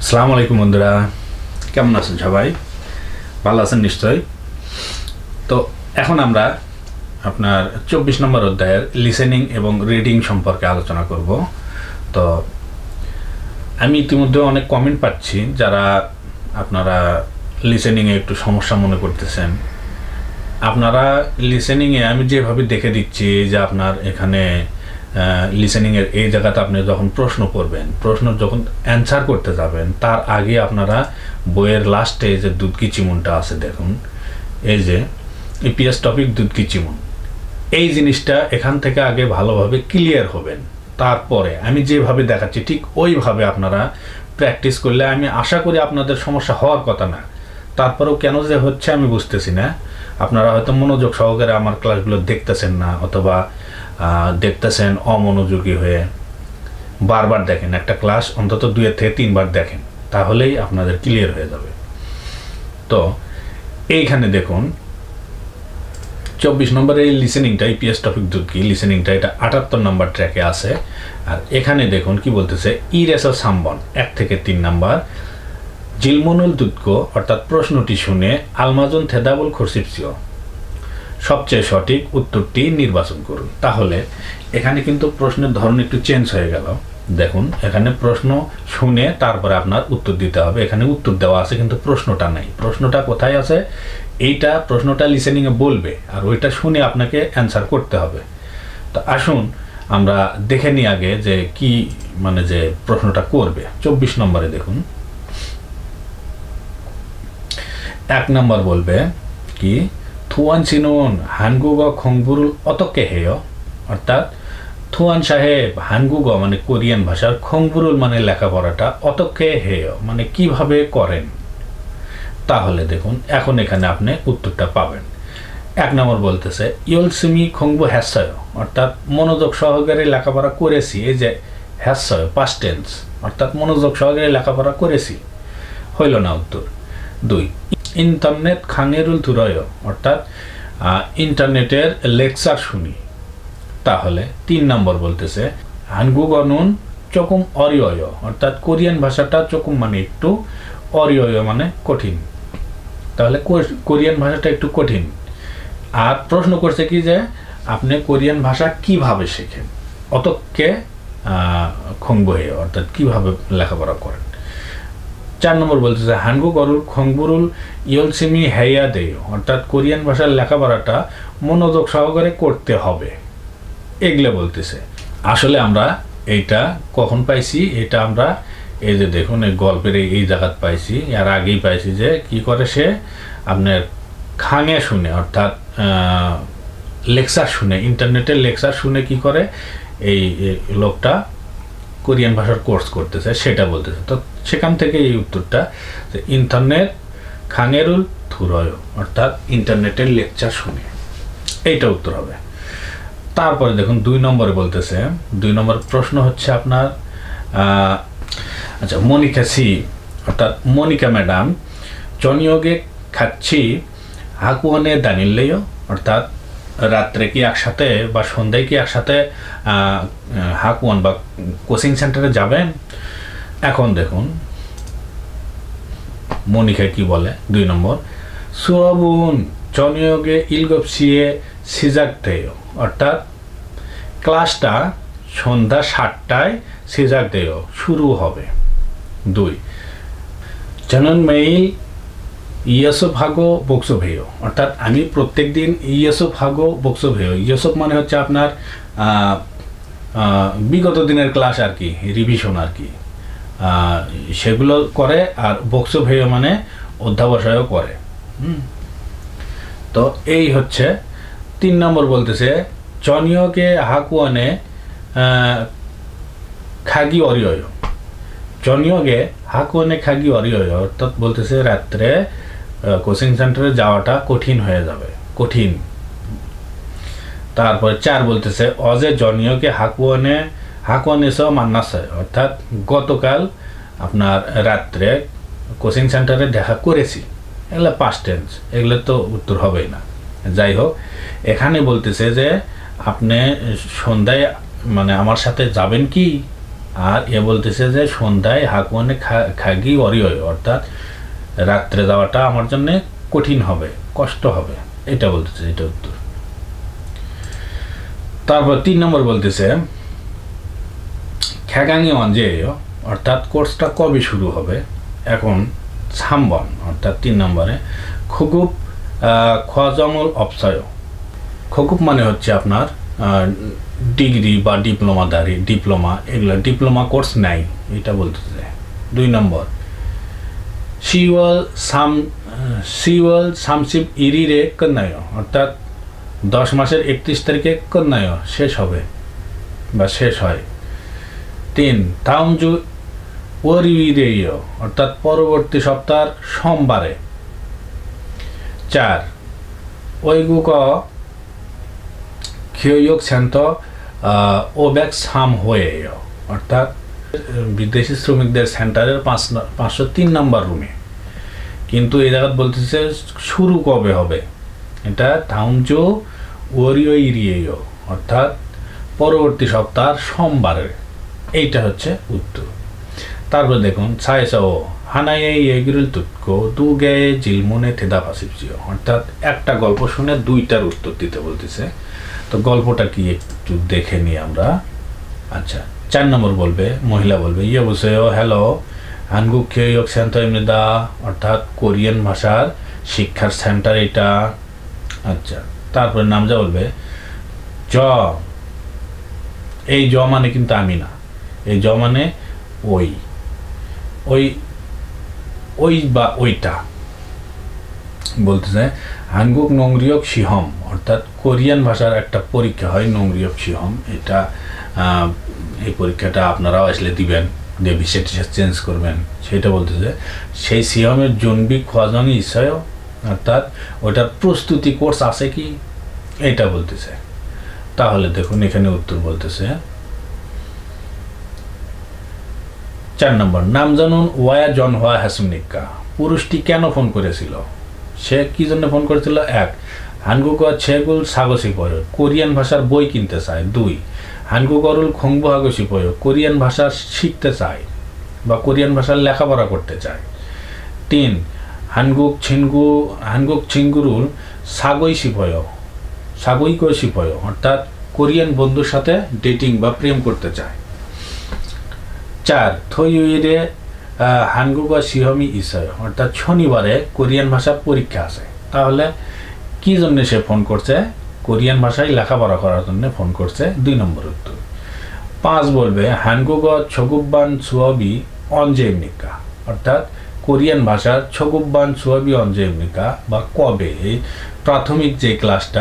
আসসালামু আলাইকুম বন্ধুরা, কেমন আছেন সবাই? ভালো আছেন নিশ্চয়ই। তো এখন আমরা আপনার 24 নম্বর অধ্যায়ের লিসেনিং এবং রিডিং সম্পর্কে আলোচনা করব। তো আমি ইতিমধ্যে অনেক কমেন্ট পাচ্ছি যারা আপনারা লিসেনিংয়ে একটু সমস্যা মনে করতেছেন। আপনারা লিসেনিংয়ে আমি যেভাবে দেখে দিচ্ছি যে আপনার এখানে লিসেনিংয়ের এই জায়গাতে আপনি যখন প্রশ্ন করবেন, প্রশ্ন যখন অ্যান্সার করতে যাবেন তার আগে আপনারা বইয়ের লাস্টে যে দুধ কি চিমুনটা আছে দেখুন, এই যে ইপিএস টপিক দুধ কি চিমুন, এই জিনিসটা এখান থেকে আগে ভালোভাবে ক্লিয়ার হবেন। তারপরে আমি যেভাবে দেখাচ্ছি ঠিক ওইভাবে আপনারা প্র্যাকটিস করলে আমি আশা করি আপনাদের সমস্যা হওয়ার কথা না। তারপরেও কেন যে হচ্ছে আমি বুঝতেছি না। আপনারা হয়তো মনোযোগ সহকারে আমার ক্লাসগুলো দেখতেছেন না, অথবা দেখতেছেন অমনোযোগী হয়ে। বারবার দেখেন, একটা ক্লাস অন্তত 2 থেকে 3 বার দেখেন, তাহলেই আপনাদের ক্লিয়ার হয়ে যাবে। তো এইখানে দেখুন 24 নম্বর এই লিসেনিংটা, ইপিএস টপিক দুধ কি লিসেনিংটা, এটা 78 নম্বর ট্র্যাকে আছে। আর এখানে দেখুন কি বলতেছে, ইরেসো সাম্বন 1 থেকে 3 নাম্বার জিলমনুল দুধকো, অর্থাৎ প্রশ্নটি শুনে আলমাজন থেদাবুল খরসিপসিও, সবচেয়ে সঠিক উত্তরটি নির্বাচন করুন। তাহলে এখানে কিন্তু প্রশ্নের ধরন একটু চেঞ্জ হয়ে গেল। দেখুন এখানে প্রশ্ন শুনে তারপরে আপনার উত্তর দিতে হবে। এখানে উত্তর দেওয়া আছে কিন্তু প্রশ্নটা নাই। প্রশ্নটা কোথায় আছে? এইটা প্রশ্নটা লিসেনিংয়ে বলবে, আর ওইটা শুনে আপনাকে অ্যান্সার করতে হবে। তো আসুন আমরা দেখে নিই আগে যে কি মানে যে প্রশ্নটা করবে। 24 নম্বরে দেখুন 1 নম্বর বলবে কি, থুয়ান সিনুন হানগুগ খংবুরুল অতকে হেয়, অর্থাৎ থুয়ান সাহেব হানগুগ মানে কোরিয়ান ভাষার, খংবুরুল মানে লেখাপড়াটা, অতকে হেয় মানে কিভাবে করেন। তাহলে দেখুন এখন এখানে আপনি উত্তরটা পাবেন। 1 নম্বর বলতেছে ইয়লসিমি খংবু হ্যাসয়, অর্থাৎ মনোযোগ সহকারে লেখাপড়া করেছি। এই যে হ্যাসয় পাস্ট টেন্স, অর্থাৎ মনোযোগ সহকারে লেখাপড়া করেছি, হইল না উত্তর। 2 ইন্টারনেট খাঙেরুল থুরয়, অর্থাৎ ইন্টারনেটের লেকচার শুনি। তাহলে 3 নম্বর বলতেছে হানগুগনুন চকুম অরিয়, অর্থাৎ কোরিয়ান ভাষাটা চকুম মানে একটু, অরিয় মানে কঠিন। তাহলে কোরিয়ান ভাষাটা একটু কঠিন। আর প্রশ্ন করছে কি যে আপনি কোরিয়ান ভাষা কিভাবে শেখেন, অতকে খংবহে, অর্থাৎ কিভাবে লেখাপড়া করেন। 4 নম্বর বলতেছে হানগুগ অরুল খংবুরুল ইয়লসিমি হেয়া দেয়, অর্থাৎ কোরিয়ান ভাষার লেখাপড়াটা মনোযোগ সহকারে করতে হবে। এগুলো বলতেছে। আসলে আমরা এইটা কখন পাইছি? এটা আমরা এই যে দেখুন এই গল্পের এই জায়গাত পাইছি। এর আগেই পাইছি যে কি করে সে আপনার খাঙে শুনে, অর্থাৎ লেকচার শুনে, ইন্টারনেটের লেকচার শুনে কি করে এই লোকটা কোরিয়ান ভাষার কোর্স করতেছে, সেটা বলতেছে। তো সেখান থেকে এই উত্তরটা যে ইন্টারনেট খাঙেরুল থুরয়, অর্থাৎ ইন্টারনেটের লেকচার শুনে, এইটা উত্তর হবে। তারপরে দেখুন 2 নম্বরে বলতেছে, 2 নম্বর প্রশ্ন হচ্ছে আপনার আচ্ছা, মনিকা সি, অর্থাৎ মনিকা ম্যাডাম জনিয়োগে খাচ্ছি হাকুয়ানে দানিল্লেও, অর্থাৎ রাত্রে কি একসাথে বা সন্ধ্যায় কি একসাথে হাকুয়ান বা কোচিং সেন্টারে যাবেন? এখন দেখুন মনিকা কি বলে। 2 নম্বর সুয়াবুন জনিয়োগে ইলগপসিয়ে সিজাকতেয়, অর্থাৎ ক্লাসটা সন্ধ্যা 7টায় সিজাকতেয় শুরু হবে। 2 জনন মেইল ইয়েসব ভাগো বক্সব হেয়, অর্থাৎ আমি প্রত্যেক দিন ইয়েসব ভাগো বক্সব হেয়। ইয়েসব মানে হচ্ছে আপনার বিগত দিনের ক্লাস আর কি, রিভিশন আর কি, সেগুলো করে। আর বক্সব হেয় মানে অধ্যাবসায়ও করে। তো এই হচ্ছে 3 নম্বর বলতেছে জনিয়কে হাকুয়ানে খাগি অরিয়, জনিয়কে হাকুয়ানে খাগি অরিয়, অর্থাৎ বলতেছে রাত্রে কোচিং সেন্টারে যাওয়াটা কঠিন হয়ে যাবে, কঠিন। তারপরে 4 বলতেছে অজে জনিয়কে হাকুয়ানে সব মান্নাসে, অর্থাৎ গতকাল আপনার রাত্রে কোচিং সেন্টারে দেখা করেছি। এগুলো পাস্ট টেন্স, এগুলো তো উত্তর হবেই না। যাই হোক, এখানে বলতেছে যে আপনি সন্ধ্যায় মানে আমার সাথে যাবেন কি, আর এ বলতেছে যে সন্ধ্যায় হাকুয়ানে খাগি অরিয়, অর্থাৎ রাত্রে যাওয়াটা আমার জন্য কঠিন হবে, কষ্ট হবে, এটা বলতেছে, এটা উত্তর। তারপর 3 নম্বর বলতেছে খ্যাগাঙি অঞ্জেয়, অর্থাৎ কোর্সটা কবে শুরু হবে। এখন ছাম্বন, অর্থাৎ 3 নম্বরে খুগুপ খোয়াজমল অপসয়। খুগুপ মানে হচ্ছে আপনার ডিগ্রি বা ডিপ্লোমা, এগুলো ডিপ্লোমা কোর্স নাই, এটা বলতেছে। 2 নম্বর সিওয়াল সামসিপ ইরিরে কন্যায়, অর্থাৎ 10 মাসের 31 তারিখে কন্যায় শেষ হবে বা শেষ হয়। 3 তাউমজু ওরিরেয়, অর্থাৎ পরবর্তী সপ্তাহের সোমবারে। 4 ওইগুক খিয়োয়োগ শান্ত ওব্যাক সাম হয়ে, অর্থাৎ বিদেশি শ্রমিকদের সেন্টারের 503 নম্বর রুমে। কিন্তু এই জায়গা বলতেছে শুরু কবে হবে, এটা তাউমজু ওরিওইরিয়েয়, অর্থাৎ পরবর্তী সপ্তাহের সোমবারে, এইটা হচ্ছে উত্তর। তারপর দেখুন ছায়সাও হানায়ে এগিরুল তুৎকো দুগে জিলমনে থেদা পাসিপজিও, অর্থাৎ একটা গল্প শুনে 2টার উত্তর দিতে বলতেছে। তো গল্পটা কি একটু দেখে নিই আমরা। আচ্ছা, 4 নম্বর বলবে, মহিলা বলবে ইয়ে বসেও হ্যালো হানগুক খেয়োগ সেন্টার এমনিদা, অর্থাৎ কোরিয়ান ভাষার শিক্ষার সেন্টার এটা। আচ্ছা, তারপরে নামজা বলবে জ, এই জ মানে কিন্তু আমি না, এই জ মানে ওই বা ওইটা বলতেছে। হানগুক নংরিয়ক সিহম, অর্থাৎ কোরিয়ান ভাষার একটা পরীক্ষা হয় নংরিয়ক সিহম, এটা এই পরীক্ষাটা আপনারাও আসলে দিবেন, দিয়ে বিষয়টি চেঞ্জ করবেন, সেটা বলতেছে। সেই সিহমের জনবি খোয়াজনি ইচ্ছায়, অর্থাৎ ওটার প্রস্তুতি কোর্স আছে কি, এটা বলতেছে। তাহলে দেখুন এখানে উত্তর বলতেছে 4 নম্বর নাম জানুন ওয়া জন হওয়া হ্যাসুনিকা, পুরুষটি কেন ফোন করেছিল, সে কি জন্য ফোন করেছিল। 1 হানগুক ছেগুল সাগসি পয়, কোরিয়ান ভাষার বই কিনতে চায়। 2 হানগুক অরুল খংবু হাগসি পয়, কোরিয়ান ভাষা শিখতে চায় বা কোরিয়ান ভাষার লেখাপড়া করতে চায়। 3 হানগুক ছিনগুরুল সাগইকসি পয়, অর্থাৎ কোরিয়ান বন্ধুর সাথে ডেটিং বা প্রেম করতে চায়। 4 থইউইরে হানগুক সিহমি ইসয়, অর্থাৎ শনিবারে কোরিয়ান ভাষার পরীক্ষা আছে। তাহলে কি জন্য সে ফোন করছে, কোরিয়ান ভাষায় লেখাপড়া করার জন্য ফোন করছে, 2 নম্বর উত্তর। 5 বলবে হানগুক ছগুব্বান সুয়াবি অনজেমনিকা, অর্থাৎ কোরিয়ান ভাষার ছগুব্বান সুয়াবি অনজেমনিকা বা কবে, এই প্রাথমিক যে ক্লাসটা,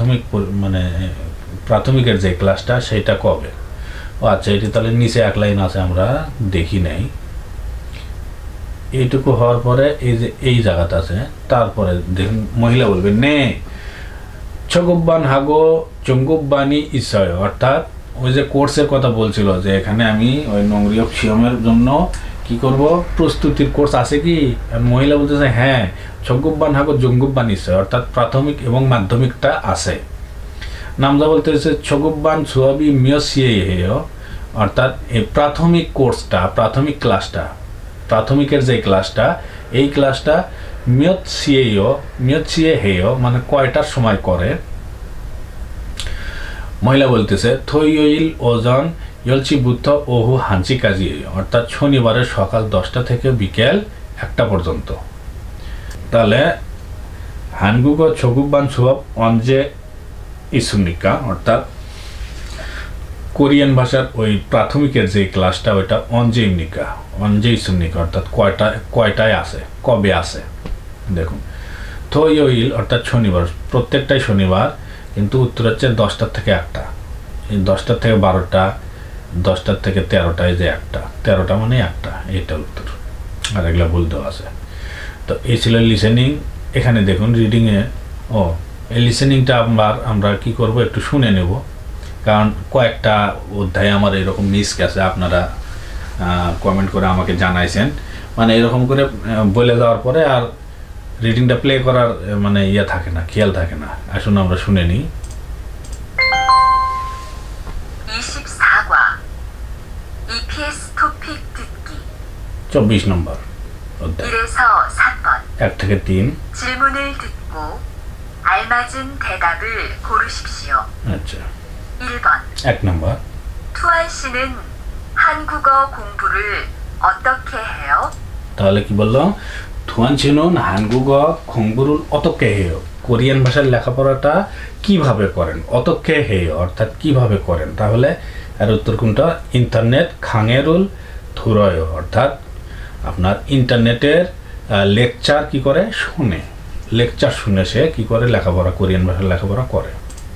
প্রাথমিকের যে ক্লাসটা সেটা কবে। ও আচ্ছা, এটি তাহলে নিচে 1 লাইন আছে, আমরা দেখি নাই। এইটুকু হওয়ার পরে এই যে এই জায়গাটা আছে, তারপরে দেখুন মহিলা বলবে নে ছগুব্বান হাগো চঙ্গুব্বানি ইসয়, অর্থাৎ ওই যে কোর্সের কথা বলছিল যে এখানে আমি ওই নংরিয়ক সিয়মের জন্য কি করব, প্রস্তুতির কোর্স আছে কি। মহিলা বলতেছে হ্যাঁ ছগুব্বান হাগো জঙ্গুব্বান ইসয়, অর্থাৎ প্রাথমিক এবং মাধ্যমিকটা আছে। নামজা বলতেছে ছগুব্বান সুয়াবি মিয়সিয়ে হেয়, অর্থাৎ এই প্রাথমিক কোর্সটা, প্রাথমিক ক্লাসটা, প্রাথমিকের যে ক্লাসটা, এই ক্লাসটা মিয়ৎসিয়ে হেয় মানে কয়টার সময় করে। মহিলা বলতেছে থইইল ওজন ইলচি বুদ্ধ ওহু হাঞ্চি কাজি, অর্থাৎ শনিবারের সকাল 10টা থেকে বিকেল 1টা পর্যন্ত। তাহলে হানগুক ছগুব্বান সুয়াব অনজে ইসুনিকা, অর্থাৎ কোরিয়ান ভাষার ওই প্রাথমিকের যে ক্লাসটা ওইটা অনজে ইসুনিকা, অর্থাৎ কয়টায় আছে, কবে আছে। দেখুন থইইল অর্থাৎ শনিবার, প্রত্যেকটাই শনিবার, কিন্তু উত্তর হচ্ছে 10টা থেকে 1টা, এই 10টা থেকে 12টা, 10টা থেকে 13টায় যে 1টা মানে 1টা, এইটা উত্তর। আর এগুলো ভুল দেওয়া আছে। তো এই ছিল লিসেনিং। এখানে দেখুন রিডিংয়ে এই লিসেনিংটা আমরা কি করব, একটু শুনে নেব, কারণ কয়েকটা অধ্যায় আমার এরকম মিস গেছে, আপনারা কমেন্ট করে আমাকে জানাইছেন, মানে এরকম করে বলে যাওয়ার পরে আর রিডিংটা প্লে করার মানে ইয়ে থাকে না, খেয়াল থাকে না। আসুন আমরা শুনে নিই। 24과 EPS 24 নম্বর অধ্যায় 1에서 3번 1 থেকে 3 질문을 듣고 알맞은 대답을 고르십시오. আচ্ছা 1번 1 নম্বর 투안 씨는 한국어 공부를 어떻게 해요? তাহলে কি বললো থুয়ান চিনুন হানগুগ খংবুরুল অতকে হেয় কোরিয়ান ভাষার লেখাপড়াটা কিভাবে করেন অতকে হেয় অর্থাৎ কিভাবে করেন তাহলে এর উত্তর কোনটা ইন্টারনেট খাঙেরুল থুরয় অর্থাৎ আপনার ইন্টারনেটের লেকচার কি করে শুনে লেকচার শুনে সে কি করে লেখাপড়া কোরিয়ান ভাষার লেখাপড়া করে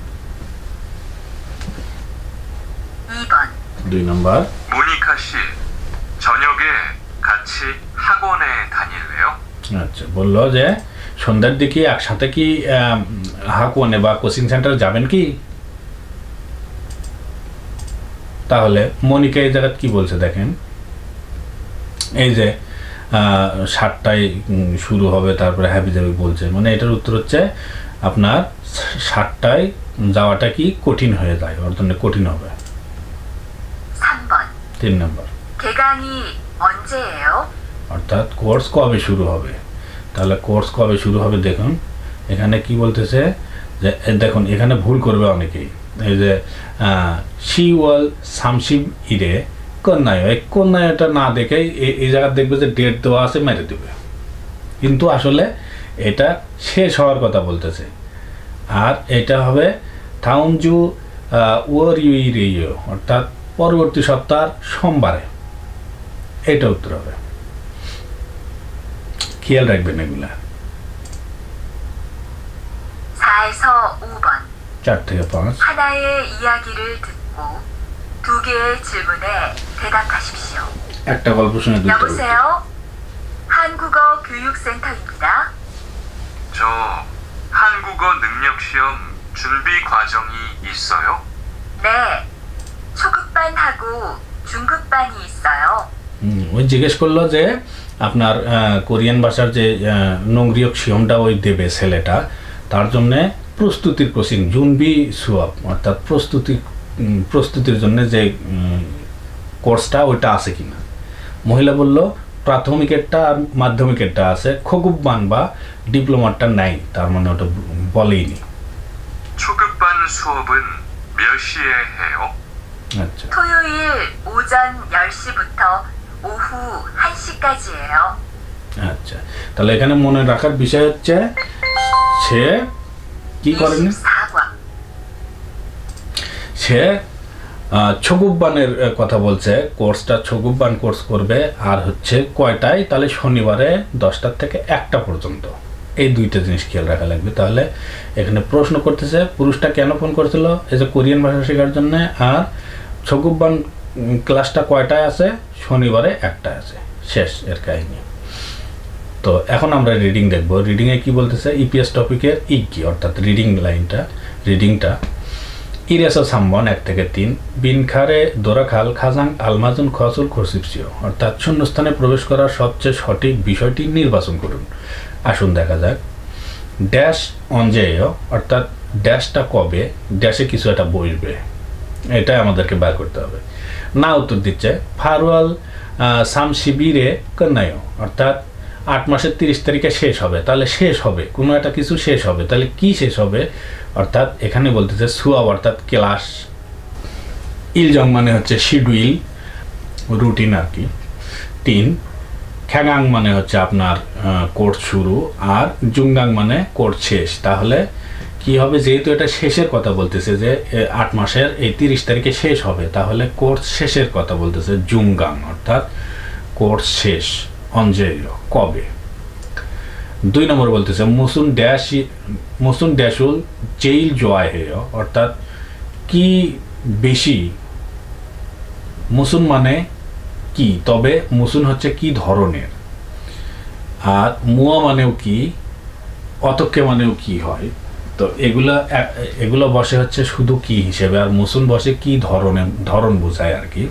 2번 2 নম্বর 모니카 씨, 저녁에 같이 학원에 다닐래요? আচ্ছা বললো যে সন্ধ্যার দিকে একসাথে কি হাকুয়ানে বা কোচিং সেন্টার যাবেন কি তাহলে মনিকা এই জায়গায় কি বলছে দেখেন এই যে 7টায় শুরু হবে তারপরে হ্যাপি যাবে বলছে মানে এটার উত্তর হচ্ছে আপনার 7টায় যাওয়াটা কি কঠিন হয়ে যায় অর্থাৎ কঠিন হবে 3번 3 নম্বর 개강이 언제예요? অর্থাৎ কোর্স কবে শুরু হবে তাহলে কোর্স কবে শুরু হবে দেখুন এখানে কি বলতেছে যে দেখুন এখানে ভুল করবে অনেকেই এই যে শিওয়াল সামশিব ইরে কন্যায় এই কন্যায়টা না দেখে এই জায়গা দেখবে যে ডেট দেওয়া আছে মেরে দেবে কিন্তু আসলে এটা শেষ হওয়ার কথা বলতেছে আর এটা হবে থাউনজু ওর ইউইরিও অর্থাৎ পরবর্তী সপ্তাহের সোমবারে এটা উত্তর হবে খেয়াল রাখবেন এগুলা 4에서 5번 4 থেকে 5 하나의 이야기를 듣고 2개의 질문에 대답하십시오. একটা গল্প শুনে দিতে হবে 여보세요? 한국어 교육센터입니다. 저 한국어 능력 시험 준비 과정이 있어요? 네, 초급반하고 중급반이 있어요. ওই জিজ্ঞেস করলো যে আপনার কোরিয়ান ভাষার যে নংরিয়ক সিয়মটা ওই দেবে ছেলেটা তার জন্য প্রস্তুতির কোচিং জুনবি সুয়াব অর্থাৎ প্রস্তুতির জন্য যে কোর্সটা ওইটা আছে কিনা মহিলা বলল প্রাথমিকেরটা আর মাধ্যমিকেরটা আছে খগুববান বা ডিপ্লোমারটা নাই তার মানে ওটা বলেইনি 초급반 수업은 몇 시에 해요? আচ্ছা 토요일 오전 10시부터 오후 1시까지예요. আচ্ছা তাহলে এখানে মনে রাখার বিষয় হচ্ছে সে কি করেন 24과 সে ছগুব্বানের কথা বলছে কোর্সটা ছগুব্বান কোর্স করবে আর হচ্ছে কয়টায় তাহলে শনিবারে 10টা থেকে 1টা পর্যন্ত এই দুইটা জিনিস খেয়াল রাখা লাগবে তাহলে এখানে প্রশ্ন করতেছে পুরুষটা কেন ফোন করেছিল এই যে কোরিয়ান ভাষা শেখার জন্য আর ছগুব্বান ক্লাসটা কয়টায় আছে শনিবারে 1টায় আছে শেষ এর কাহিনী তো এখন আমরা রিডিং দেখব রিডিং এ কি বলতেছে ইপিএস টপিকের কি অর্থাৎ রিডিংটা ইরেসা সামবন 1 থেকে 3 বিনখারে দোরাখাল খাজাং আলমাজুন খসুল খরসিপসিও অর্থাৎ শূন্যস্থানে প্রবেশ করার সবচেয়ে সঠিক বিষয়টি নির্বাচন করুন আসুন দেখা যাক ড্যাশ অঞ্জেয় অর্থাৎ ড্যাশটা কবে ড্যাশে কিছু একটা বসবে এটাই আমাদেরকে বের করতে হবে না উত্তর দিচ্ছে ফারওয়াল সাম শিবিরে কন্যায় অর্থাৎ 8 মাসের 30 তারিখে শেষ হবে তাহলে শেষ হবে কোনো একটা কিছু শেষ হবে তাহলে কি শেষ হবে অর্থাৎ এখানে বলতেছে সুয়া অর্থাৎ ক্লাস ইলজং মানে হচ্ছে শিডিউল রুটিন আর কি 3 খ্যাগাং মানে হচ্ছে আপনার কোর্স শুরু আর জুংগাং মানে কোর্স শেষ তাহলে কি হবে যেহেতু এটা শেষের কথা বলতেছে যে 8 মাসের এই 30 তারিখে শেষ হবে তাহলে কোর্স শেষের কথা বলতেছে জুংগাং অর্থাৎ কোর্স শেষ অঞ্জেয় কবে 2 নম্বর বলতেছে মুসুন ড্যাশুল জেইল জয় হেয় অর্থাৎ কি বেশি মুসুন মানে কি তবে মুসুন হচ্ছে কি ধরনের আর মুয়া মানেও কি অতক্কে মানেও কি হয় তো এগুলো বসে হচ্ছে শুধু কি হিসেবে আর মুসুন বসে কি ধরন বোঝায় আর কি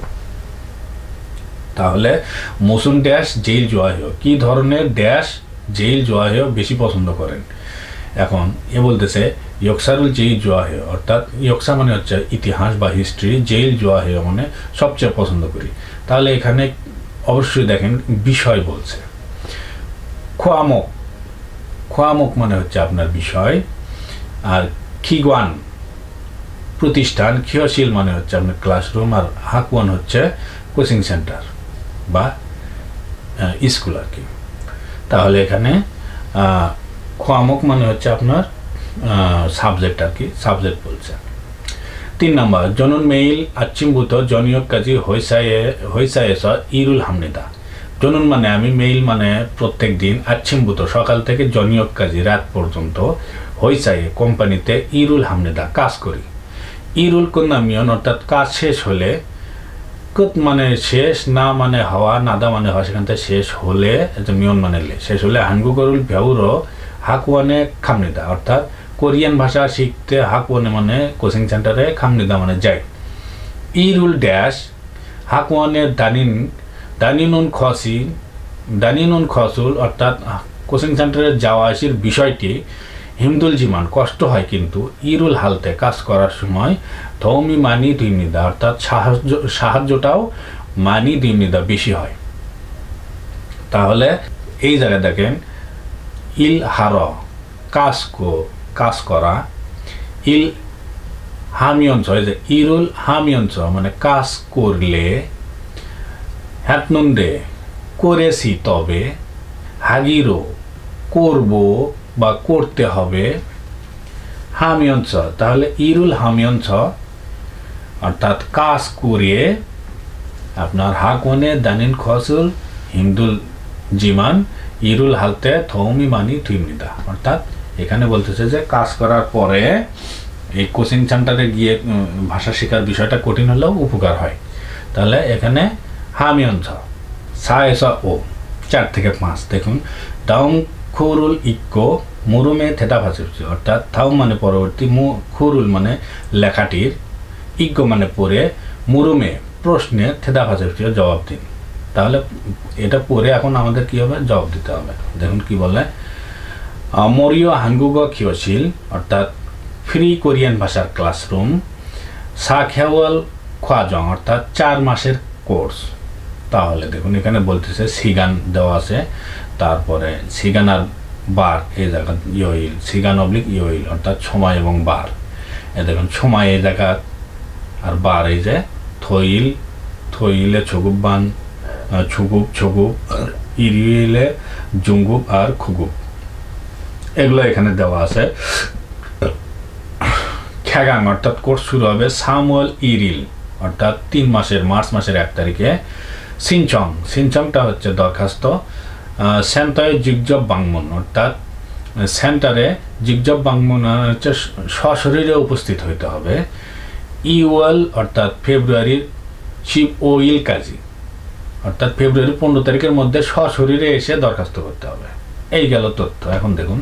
তাহলে মুসুন ড্যাশ জেইল জয় কি ধরনের ড্যাশ জেইল জয় বেশি পছন্দ করেন এখন এ বলতেছে ইয়কসারুল জেইল জয় অর্থাৎ ইয়কসা মানে হচ্ছে ইতিহাস বা হিস্ট্রি জেইল জয় মানে সবচেয়ে পছন্দ করি তাহলে এখানে অবশ্যই দেখেন বিষয় বলছে। খোয়ামক, খোয়ামক মানে হচ্ছে আপনার বিষয়, আর খিগওয়ান প্রতিষ্ঠান, খিয়শিল মানে হচ্ছে আপনার ক্লাসরুম, আর হাকুয়ান হচ্ছে কোচিং সেন্টার বা স্কুল আর কি। তাহলে এখানে খোয়ামক মানে হচ্ছে আপনার সাবজেক্ট আর কি, সাবজেক্ট বলছে। 3 নম্বর, জনুন মেইল আচ্ছিমভূত জনিয়ক কাজী হইসায়েস ইরুল হামনিদা। জনুন মানে আমি, মেইল মানে প্রত্যেক দিন, আচ্ছিমভূত সকাল থেকে, জনিয়ক কাজী রাত পর্যন্ত, হইসায়ে কোম্পানিতে, ইরুল হামনিদা কাজ করি। ইরুল কুন্নামিয়ন অর্থাৎ কাজ শেষ হলে, কুত মানে শেষ, না মানে হওয়া, নাদা মানে হওয়া, সেখান থেকে শেষ হলে, মিয়ন মানে লে, শেষ হলে হানগুগরুল ভেউরো হাকুয়ানে খামনিদা অর্থাৎ কোরিয়ান ভাষা শিখতে হাকুয়ানে মানে কোচিং সেন্টারে, খামনিদা মানে যাই। ইরুল ড্যাশ হাকুয়ানে দানিনুন খসুল অর্থাৎ কোচিং সেন্টারে যাওয়া আসার বিষয়টি হিমদুল জিমান কষ্ট হয়, কিন্তু ইরুল হালতে কাজ করার সময় ধৌমি মানি দুইমিদা অর্থাৎ সাহায্যটাও মানি দুইমিদা বেশি হয়। তাহলে এই জায়গায় দেখেন ইল হার কাজ করা, ইল হামিয়ঞ্চ, যে ইরুল হামিয়ঞ্চ মানে কাজ করলে, হ্যাতনুন্দে করেছি তবে, হাগিরো করব বা করতে হবে, হামিয়ঞ্চ তাহলে ইরুল হামিয়ঞ্চ অর্থাৎ কাজ করে আপনার হাকওয়ানে দানিন খসুল হিমদুল জিমান ইরুল হালতে থৌমি মানি থুইমিদা অর্থাৎ এখানে বলতেছে যে কাজ করার পরে এই কোচিং সেন্টারে গিয়ে ভাষা শেখার বিষয়টা কঠিন হলেও উপকার হয়। তাহলে এখানে হামিয়ঞ্চ সায়েসা ও 4 থেকে 5 দেখুন, দাউং খুরুল ইক্কো মুরুমে থেটা ভাষিপছি অর্থাৎ থাউ মানে পরবর্তী, খুরুল মানে লেখাটির, ইক্কো মানে পড়ে, মুরুমে প্রশ্নে, থেটা ভাষিপছি জবাব দিন। তাহলে এটা পড়ে এখন আমাদের কি হবে, জবাব দিতে হবে। দেখুন কি বলে, মরিও হানগুগ খিয়শিল অর্থাৎ ফ্রি কোরিয়ান ভাষার ক্লাসরুম, সাখেওয়াল খোয়াজং অর্থাৎ 4 মাসের কোর্স। তাহলে দেখুন এখানে বলতেছে সিগান দেওয়া আছে, তারপরে সিগান আর বার এই জায়গা ইয়ইল, সিগান অবলিক ইয়ইল অর্থাৎ সময় এবং বার। এ দেখুন সময় এই জায়গা আর বার এই যে থইলে ছগুবান, ছগুব, ইরিলে জুঙ্গুব আর খুগুব, এগুলো এখানে দেওয়া আছে। খ্যাগাং অর্থাৎ কোর্স শুরু হবে সামুয়েল ইরিল অর্থাৎ 3 মাসের মার্চ মাসের 1 তারিখে। সিনচংটা হচ্ছে দরখাস্ত। সেন্টারে জিগজব বাংমন অর্থাৎ সেন্টারে জিগজব বাংমন হচ্ছে সশরীরে উপস্থিত হইতে হবে। ইউএল অর্থাৎ ফেব্রুয়ারির শিব ও ইল কাজী অর্থাৎ ফেব্রুয়ারি 15 তারিখের মধ্যে সশরীরে এসে দরখাস্ত করতে হবে। এই গেল তথ্য। এখন দেখুন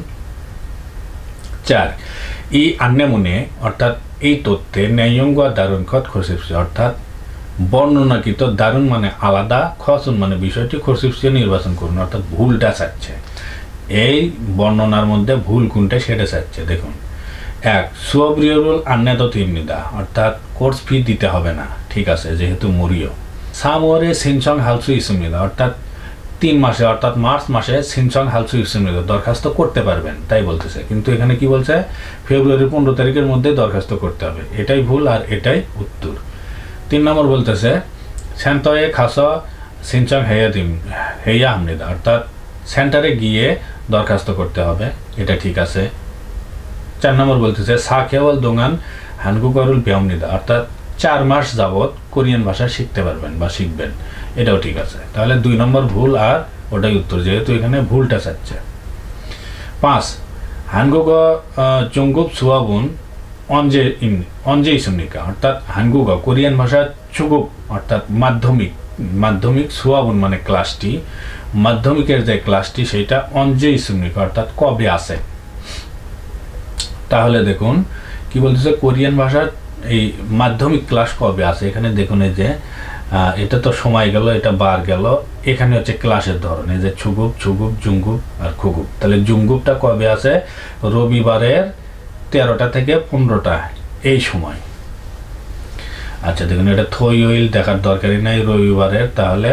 4 ই আন্নেমুনে অর্থাৎ এই তথ্যে ন্যায়ঙ্গ দারুণ খত খসিপসি অর্থাৎ বর্ণনাকৃত, দারুণ মানে আলাদা, খসুন মানে বিষয়টি, খসিপসি নির্বাচন করুন অর্থাৎ ভুলটা চাচ্ছে। এই বর্ণনার মধ্যে ভুল কোনটা সেটা চাচ্ছে। দেখুন 1 সুব্রিয়রুল আন্নেত তিমনিদা অর্থাৎ কোর্স ফি দিতে হবে না, ঠিক আছে যেহেতু মরিও। সামরে সিনচং হালসু ইসুমিদা অর্থাৎ 3 মাসে অর্থাৎ মার্চ মাসে সিনচং হালসু ইসুমিদা দরখাস্ত করতে পারবেন তাই বলতেছে, কিন্তু এখানে কি বলছে ফেব্রুয়ারি 15 তারিখের মধ্যে দরখাস্ত করতে হবে। এটাই ভুল আর এটাই উত্তর। 3 নম্বর বলতেছে সেন্টয়ে খাসা সিনচং হেয়া হামনিদা অর্থাৎ সেন্টারে গিয়ে দরখাস্ত করতে হবে, এটা ঠিক আছে। 4 নম্বর বলতেছে সাখেওয়াল দোঙ্গান হানগুগরুল বিয়ামনিদা অর্থাৎ 4 মাস যাবত কোরিয়ান ভাষা শিখতে পারবেন বা শিখবেন, এটাও ঠিক আছে। তাহলে 2 নম্বর ভুল আর ওটাই উত্তর, যেহেতু এখানে ভুলটা চাচ্ছে। 5 হানগুগ জঙ্গুব সুয়াবুন অঞ্জে ইসুমনিকা অর্থাৎ হানগুগ কোরিয়ান ভাষা চুগুব অর্থাৎ মাধ্যমিক সুয়াবুন মানে ক্লাসটি, মাধ্যমিকের যে ক্লাসটি সেটা অঞ্জে ইসুমনিকা অর্থাৎ কবে আছে। তাহলে দেখুন কি বলতেছে কোরিয়ান ভাষার এই মাধ্যমিক ক্লাস কবে আছে। এখানে দেখুন এই যে এটা তো সময় গেল, এটা বার গেল, এখানে হচ্ছে ক্লাসের ধরন এই যে ছুগুব, জুঙ্গুব আর খুগুব। তাহলে জুঙ্গুবটা কবে আছে, রবিবারের 13টা থেকে 15টা এই সময়। আচ্ছা দেখুন এটা থইল দেখার দরকারই নাই রবিবারের, তাহলে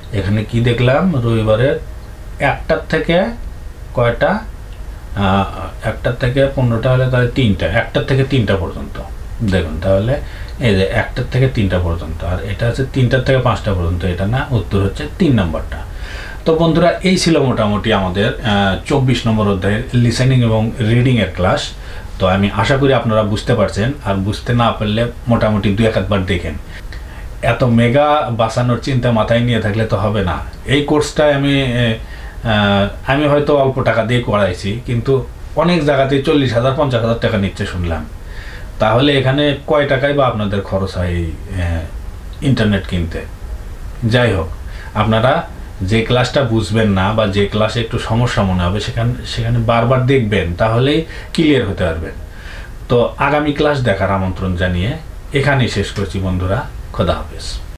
এখানে কি দেখলাম, রবিবারের 1টার থেকে কয়টা, 1টার থেকে 15টা হলে তাহলে 3টা, 1টার থেকে 3টা পর্যন্ত দেখুন। তাহলে এই যে 1টার থেকে 3টা পর্যন্ত, আর এটা হচ্ছে 3টার থেকে 5টা পর্যন্ত, এটা না, উত্তর হচ্ছে 3 নম্বরটা। তো বন্ধুরা, এই ছিল মোটামুটি আমাদের 24 নম্বর অধ্যায়ের লিসেনিং এবং রিডিংয়ের ক্লাস। তো আমি আশা করি আপনারা বুঝতে পারছেন, আর বুঝতে না পারলে মোটামুটি 2-1 বার দেখেন। এত মেগা বাঁচানোর চিন্তা মাথায় নিয়ে থাকলে তো হবে না। এই কোর্সটায় আমি হয়তো অল্প টাকা দিয়ে করাইছি, কিন্তু অনেক জায়গাতেই 40,000 50,000 টাকা নিচ্ছে শুনলাম। তাহলে এখানে কয় টাকায় বা আপনাদের খরচ হয় ইন্টারনেট কিনতে? যাই হোক, আপনারা যে ক্লাসটা বুঝবেন না বা যে ক্লাসে একটু সমস্যা মনে হবে সেখানে বারবার দেখবেন, তাহলেই ক্লিয়ার হতে পারবেন। তো আগামী ক্লাস দেখার আমন্ত্রণ জানিয়ে এখানেই শেষ করছি বন্ধুরা। খোদা হাফেজ।